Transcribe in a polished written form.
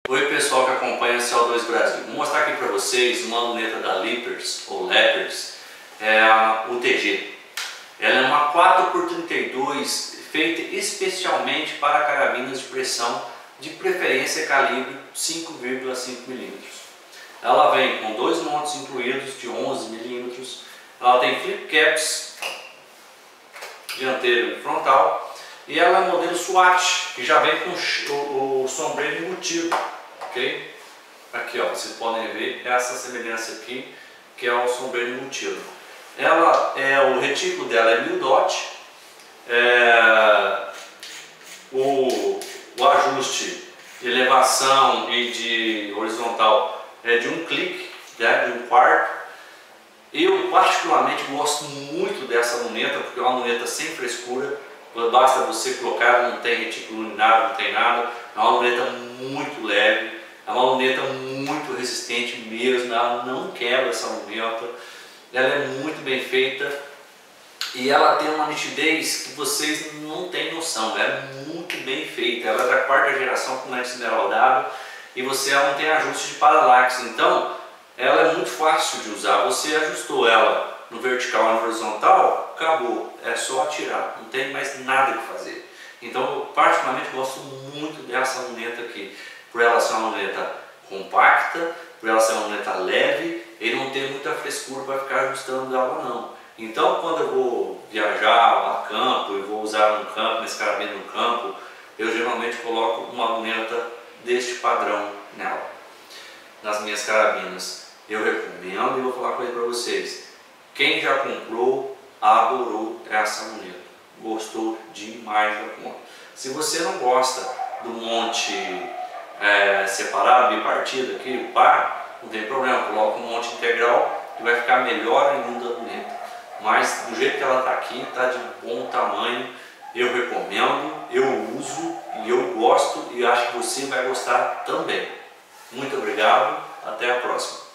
Oi pessoal que acompanha o CO2 Brasil, vou mostrar aqui para vocês uma luneta da Lippers ou Lepers, a UTG. Ela é uma 4x32 feita especialmente para carabinas de pressão, de preferência calibre 5,5 mm. Ela vem com dois montes incluídos de 11 mm, ela tem flip caps dianteiro e frontal e ela é modelo SWAT, que já vem com o sombreiro embutido. Ok? Aqui ó, vocês podem ver essa semelhança aqui, que é o sombreiro embutido. O retículo dela é 1000 dot, o ajuste de elevação e de horizontal é de um clique, né, de um quarto. Eu particularmente gosto muito dessa luneta, porque é uma luneta sem frescura, basta você colocar, não tem retículo nem nada, não tem nada, é uma luneta muito leve. É uma luneta muito resistente mesmo, ela não quebra essa luneta, ela é muito bem feita e ela tem uma nitidez que vocês não têm noção, ela é muito bem feita, ela é da quarta geração com lente esmeraldada e ela não tem ajuste de paralaxe, então ela é muito fácil de usar, você ajustou ela no vertical e no horizontal, acabou, é só atirar, não tem mais nada que fazer. Então eu particularmente gosto muito dessa luneta aqui. Por ela ser uma luneta compacta, por ela ser uma luneta leve, ele não tem muita frescura para ficar ajustando ela não. Então quando eu vou viajar a campo, eu vou usar no campo, nesse carabina no campo, eu geralmente coloco uma luneta deste padrão nela, nas minhas carabinas. Eu recomendo e vou falar com ele para vocês. Quem já comprou, adorou essa luneta, gostou demais da conta. Se você não gosta do monte separado, bipartido aqui, o par, não tem problema, coloca um monte integral que vai ficar melhor ainda a luneta. Mas do jeito que ela está aqui, está de bom tamanho, eu recomendo, eu uso e eu gosto e acho que você vai gostar também. Muito obrigado, até a próxima.